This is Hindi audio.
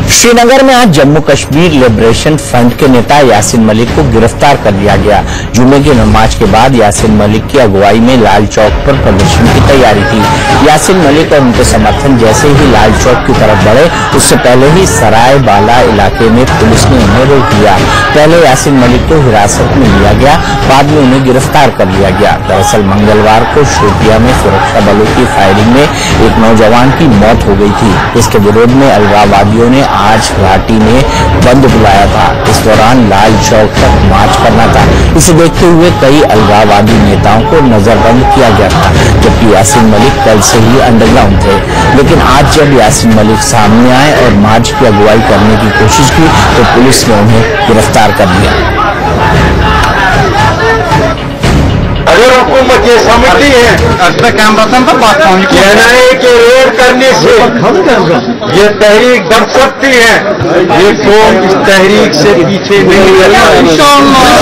श्रीनगर में आज जम्मू कश्मीर लिबरेशन फ्रंट के नेता यासिन मलिक को गिरफ्तार कर लिया गया। जुमे की नमाज के बाद यासिन मलिक की अगुवाई में लाल चौक पर प्रदर्शन की तैयारी थी। यासिन मलिक और उनके समर्थन जैसे ही लाल चौक की तरफ बढ़े, उससे पहले ही सराय बाला इलाके में पुलिस ने उन्हें रोक लिया। पहले यासिन मलिक को हिरासत में लिया गया, बाद में उन्हें गिरफ्तार कर लिया गया। दरअसल मंगलवार को शोपिया में सुरक्षा बलों की फायरिंग में एक नौजवान की मौत हो गई थी। इसके विरोध में अलगाववादियों ने आज घाटी में बंद बुलाया था। इस दौरान लाल चौक तक मार्च करना था। इसे देखते हुए कई अलगाववादी नेताओं को नजरबंद किया गया था, जबकि यासिन मलिक कल से ही अंडरग्राउंड थे। लेकिन आज जब यासिन मलिक सामने आए और मार्च की अगुवाई करने की कोशिश की तो पुलिस ने उन्हें गिरफ्तार कर लिया। अगर हुकूमत ये समझती है कहना है कि रेड करने से ये तहरीक बढ़ सकती है, ये कौम इस तहरीक से पीछे नहीं रहना।